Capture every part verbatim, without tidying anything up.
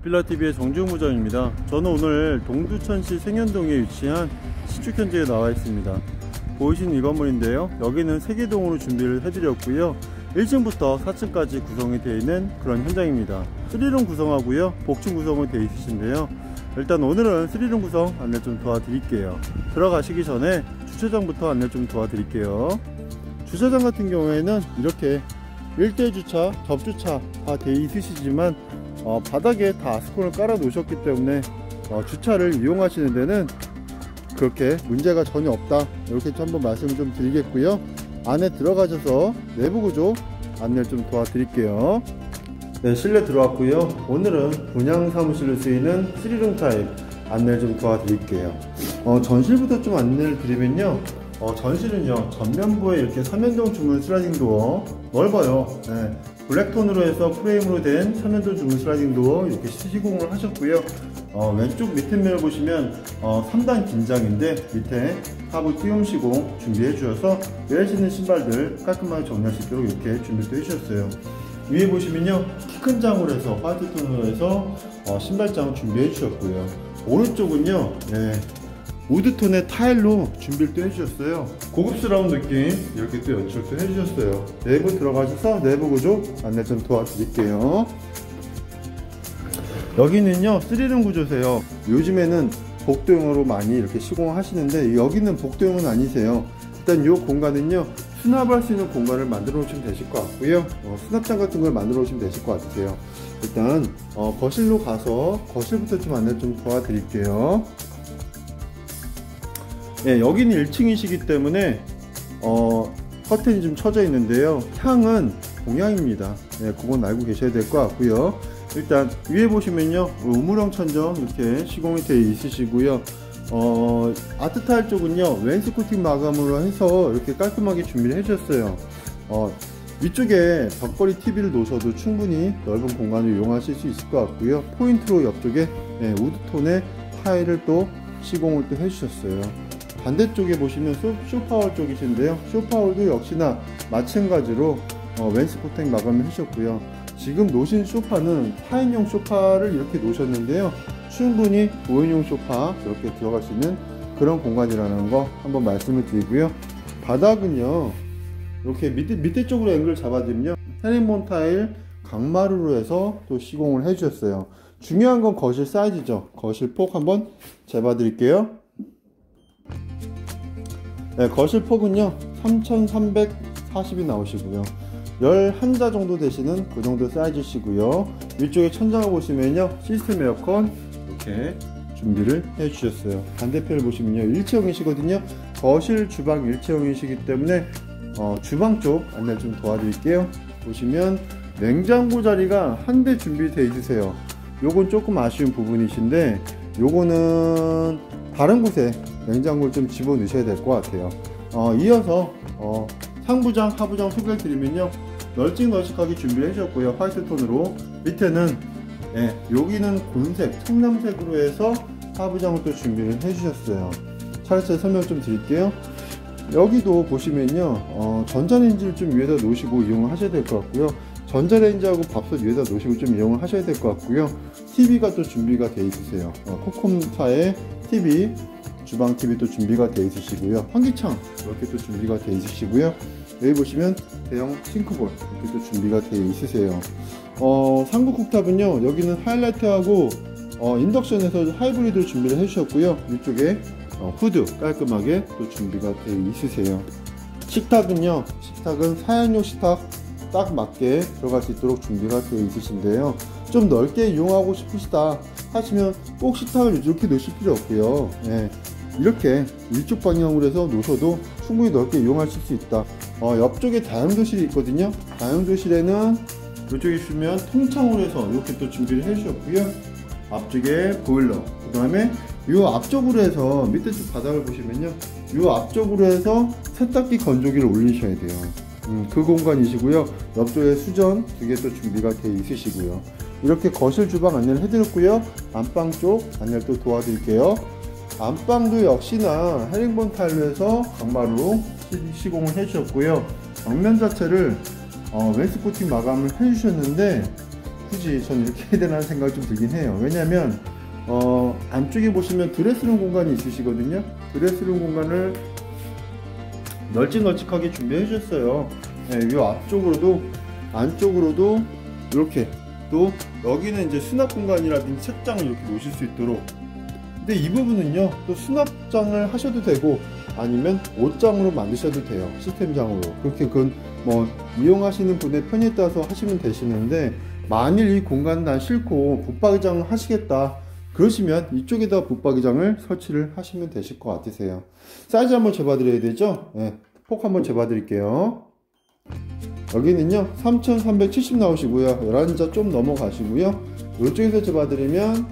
빅빌라티비의 정지웅부장입니다. 저는 오늘 동두천시 생현동에 위치한 시축현지에 나와 있습니다. 보이시는 이 건물인데요, 여기는 세개동으로 준비를 해드렸고요, 일 층부터 사 층까지 구성이 되어 있는 그런 현장입니다. 쓰리룸 구성하고요, 복층 구성이 되어 있으신데요, 일단 오늘은 쓰리룸 구성 안내 좀 도와드릴게요. 들어가시기 전에 주차장부터 안내 좀 도와드릴게요. 주차장 같은 경우에는 이렇게 일대 주차, 접주차 다 되어 있으시지만 어, 바닥에 다 아스콘을 깔아 놓으셨기 때문에 어, 주차를 이용하시는 데는 그렇게 문제가 전혀 없다, 이렇게 좀 한번 말씀을 좀 드리겠고요. 안에 들어가셔서 내부 구조 안내를 좀 도와드릴게요. 네, 실내 들어왔고요. 오늘은 분양 사무실로 쓰이는 쓰리룸 타입 안내를 좀 도와드릴게요. 어, 전실부터 좀 안내를 드리면요, 어, 전실은요, 전면부에 이렇게 삼연동 주문 슬라이딩 도어 넓어요. 네, 블랙톤으로 해서 프레임으로 된 삼연동 주문 슬라이딩 도어 이렇게 시공을 하셨고요. 어, 왼쪽 밑에 면을 보시면 어, 삼 단 긴장인데 밑에 하부 띄움 시공 준비해 주셔서 내릴 수 있는 신발들 깔끔하게 정리할 수 있도록 이렇게 준비를 해주셨어요. 위에 보시면요, 키 큰 장으로 해서 화이트 톤으로 해서 어, 신발장을 준비해 주셨고요. 오른쪽은요, 네, 우드톤의 타일로 준비를 또 해주셨어요. 고급스러운 느낌 이렇게 또 연출도 해주셨어요. 내부 들어가셔서 내부 구조 안내 좀 도와드릴게요. 여기는요, 쓰리룸 구조세요. 요즘에는 복도용으로 많이 이렇게 시공하시는데 여기는 복도용은 아니세요. 일단 이 공간은요, 수납할 수 있는 공간을 만들어 놓으시면 되실 것 같고요. 어, 수납장 같은 걸 만들어 놓으시면 되실 것 같으세요. 일단 어, 거실로 가서 거실부터 좀 안내 좀 도와드릴게요. 예, 여기는 일 층이시기 때문에 어, 커튼이 좀 쳐져 있는데요, 향은 동향입니다. 예, 그건 알고 계셔야 될 것 같고요. 일단 위에 보시면요, 우물형 천정 이렇게 시공이 되어 있으시고요. 어, 아트타일 쪽은요, 웨인스코팅 마감으로 해서 이렇게 깔끔하게 준비를 해주셨어요. 어, 위쪽에 벽걸이 티비를 놓으셔도 충분히 넓은 공간을 이용하실 수 있을 것 같고요. 포인트로 옆쪽에 예, 우드톤의 타일을 또 시공을 또 해주셨어요. 반대쪽에 보시면 쇼파월 쪽이신데요, 쇼파월도 역시나 마찬가지로 어, 웨인스코팅 마감을 해주셨고요. 지금 놓으신 소파는 사 인용 소파를 이렇게 놓으셨는데요, 충분히 오 인용 소파 이렇게 들어갈 수 있는 그런 공간이라는 거 한번 말씀을 드리고요. 바닥은요, 이렇게 밑에, 밑에 쪽으로 앵글 잡아드리면요, 헤링본 타일 강마루로 해서 또 시공을 해주셨어요. 중요한 건 거실 사이즈죠. 거실 폭 한번 재봐드릴게요. 네, 거실 폭은요 삼천삼백사십이 나오시고요, 열한 자 정도 되시는 그 정도 사이즈시고요. 위쪽에 천장을 보시면요, 시스템 에어컨 이렇게 준비를 해 주셨어요. 반대편을 보시면요, 일체형이시거든요. 거실 주방 일체형이시기 때문에 어, 주방 쪽 안내 좀 도와드릴게요. 보시면 냉장고 자리가 한 대 준비되어 있으세요. 요건 조금 아쉬운 부분이신데 요거는 다른 곳에 냉장고를 좀 집어 넣으셔야 될 것 같아요. 어, 이어서 어, 상부장, 하부장 소개를 드리면요, 널찍널찍하게 준비를 해주셨고요. 화이트 톤으로 밑에는 예, 여기는 곤색, 청남색으로 해서 하부장을 또 준비를 해주셨어요. 차례차례 설명 좀 드릴게요. 여기도 보시면요, 어, 전자레인지를 좀 위에다 놓으시고 이용을 하셔야 될 것 같고요. 전자레인지하고 밥솥 위에다 놓으시고 좀 이용을 하셔야 될 것 같고요. 티비가 또 준비가 되어 있으세요. 어, 코콤사의 티비, 주방 티비 또 준비가 되어 있으시고요. 환기창 이렇게 또 준비가 되어 있으시고요. 여기 보시면 대형 싱크볼 이렇게 또 준비가 되어 있으세요. 어, 상부 쿡탑은요, 여기는 하이라이트하고 어, 인덕션에서 하이브리드를 준비를 해주셨고요. 위쪽에 어, 후드 깔끔하게 또 준비가 되어 있으세요. 식탁은요, 식탁은 사양용 식탁 딱 맞게 들어갈 수 있도록 준비가 되어 있으신데요, 좀 넓게 이용하고 싶으시다 하시면 꼭 식탁을 이렇게 놓으실 필요 없고요. 예, 이렇게 위쪽 방향으로 해서 놓으셔도 충분히 넓게 이용하실 수 있다. 어, 옆쪽에 다용도실이 있거든요. 다용도실에는 이쪽에 보시면 통창으로 해서 이렇게 또 준비를 해주셨고요. 앞쪽에 보일러, 그 다음에 이 앞쪽으로 해서 밑에 쪽 바닥을 보시면요, 이 앞쪽으로 해서 세탁기 건조기를 올리셔야 돼요. 음, 그 공간이시고요. 옆쪽에 수전 두 개 또 준비가 되어 있으시고요. 이렇게 거실 주방 안내를 해드렸고요. 안방 쪽 안내를 또 도와드릴게요. 안방도 역시나 헤링본 타일로 해서 강마루로 시공을 해주셨고요. 벽면 자체를 어, 웨인스코팅 마감을 해주셨는데 굳이 전 이렇게 해야 되나 생각이 좀 들긴 해요. 왜냐면 어, 안쪽에 보시면 드레스룸 공간이 있으시거든요. 드레스룸 공간을 널찍널찍하게 준비해 주셨어요. 네, 이 앞쪽으로도 안쪽으로도 이렇게, 또 여기는 이제 수납 공간이라든지 책장을 이렇게 놓으실 수 있도록. 근데 이 부분은요, 또 수납장을 하셔도 되고 아니면 옷장으로 만드셔도 돼요. 시스템장으로. 그렇게 그건 뭐 이용하시는 분의 편에 따라서 하시면 되시는데, 만일 이 공간은 난 싫고 붙박이장을 하시겠다 그러시면 이쪽에다 붙박이장을 설치를 하시면 되실 것 같으세요. 사이즈 한번 재봐 드려야 되죠. 네, 폭 한번 재봐 드릴게요. 여기는요 삼천삼백칠십 나오시고요, 열한 자 좀 넘어가시고요. 이쪽에서 재봐 드리면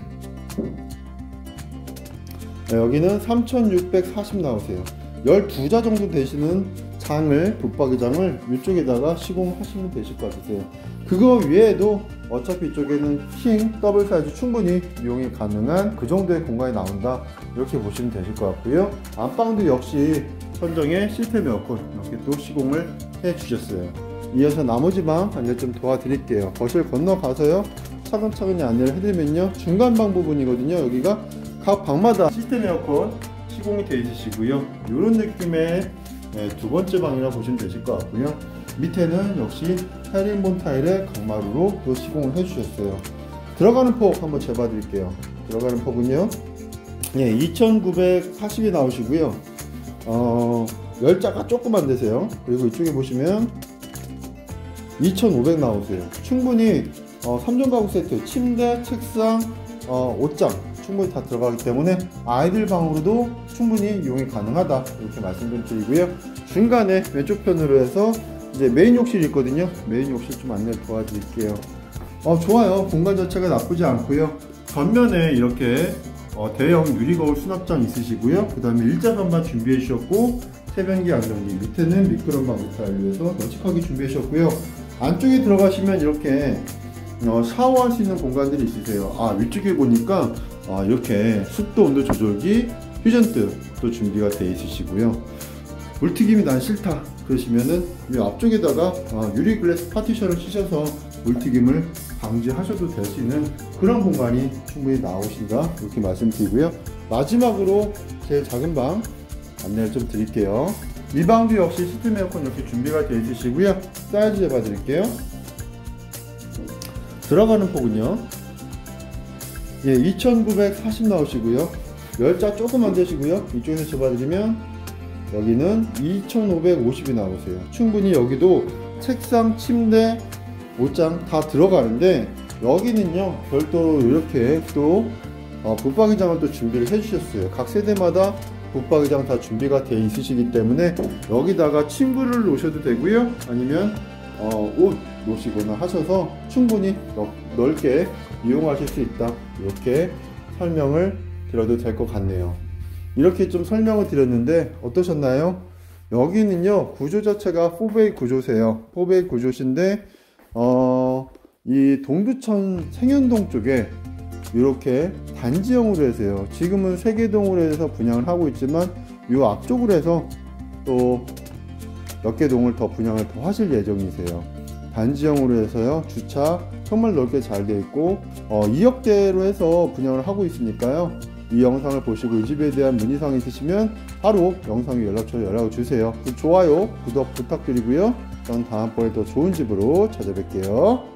네, 여기는 삼천육백사십 나오세요. 열두 자 정도 되시는 장을, 붙박이장을 이쪽에다가 시공하시면 되실 것 같으세요. 그거 외에도 어차피 이쪽에는 킹, 더블 사이즈 충분히 이용이 가능한 그 정도의 공간이 나온다, 이렇게 보시면 되실 것 같고요. 안방도 역시 천정에 시스템 에어컨 이렇게 또 시공을 해 주셨어요. 이어서 나머지 방 안내 좀 도와드릴게요. 거실 건너가서요 차근차근히 안내를 해드리면요, 중간 방 부분이거든요. 여기가 각 방마다 시스템 에어컨 시공이 되어 있으시고요. 이런 느낌의 네, 두 번째 방이라 보시면 되실 것 같고요. 밑에는 역시 헤링본 타일의 강마루로 또 시공을 해 주셨어요. 들어가는 폭 한번 재봐 드릴게요. 들어가는 폭은요, 예, 이천구백사십이 나오시고요. 어, 열자가 조금 안 되세요. 그리고 이쪽에 보시면 이천오백 나오세요. 충분히 어, 삼 종 가구 세트, 침대, 책상, 어, 옷장 충분히 다 들어가기 때문에 아이들 방으로도 충분히 이용이 가능하다, 이렇게 말씀 좀 드리고요. 중간에 왼쪽 편으로 해서 이제 메인 욕실이 있거든요. 메인 욕실 좀 안내 도와드릴게요. 어, 좋아요. 공간 자체가 나쁘지 않고요. 전면에 이렇게 어, 대형 유리거울 수납장 있으시고요. 그 다음에 일자반만 준비해 주셨고, 세변기, 안전기, 밑에는 미끄럼 방지 타일로 해서 널찍하게 준비해 주셨고요. 안쪽에 들어가시면 이렇게 어, 샤워할 수 있는 공간들이 있으세요. 아, 위쪽에 보니까 아, 이렇게 습도 온도 조절기, 휴전등도 준비가 되어 있으시고요. 물튀김이 난 싫다 그러시면은 이 앞쪽에다가 아, 유리 글래스 파티션을 치셔서 물튀김을 방지하셔도 될 수 있는 그런 공간이 충분히 나오신다, 이렇게 말씀드리고요. 마지막으로 제일 작은 방 안내를 좀 드릴게요. 이 방도 역시 시스템 에어컨 이렇게 준비가 되어 있으시고요. 사이즈 재봐 드릴게요. 들어가는 폭은요, 예, 이천구백사십 나오시고요. 열자 조금 안 되시고요. 이쪽에서 재봐드리면 여기는 이천오백오십이 나오세요. 충분히 여기도 책상, 침대, 옷장 다 들어가는데, 여기는요 별도로 이렇게 또 어, 붙박이장을 또 준비를 해 주셨어요. 각 세대마다 붙박이장 다 준비가 되어 있으시기 때문에 여기다가 침구를 놓으셔도 되고요, 아니면 어, 옷 놓으시거나 하셔서 충분히 넓게 이용하실 수 있다, 이렇게 설명을 드려도 될 것 같네요. 이렇게 좀 설명을 드렸는데 어떠셨나요? 여기는요 구조 자체가 사 베이 구조세요. 사 베이 구조신데 어, 이 동두천 생현동 쪽에 이렇게 단지형으로 해서요, 지금은 세개동으로 해서 분양을 하고 있지만 이 앞쪽으로 해서 또 몇 개 동을 더 분양을 더 하실 예정이세요. 단지형으로 해서요, 주차 정말 넓게 잘 되어 있고 어, 이억대로 해서 분양을 하고 있으니까요. 이 영상을 보시고 이 집에 대한 문의사항 있으시면 바로 영상 위 연락처로 연락을 주세요. 좋아요, 구독 부탁드리고요. 전 다음번에 더 좋은 집으로 찾아뵐게요.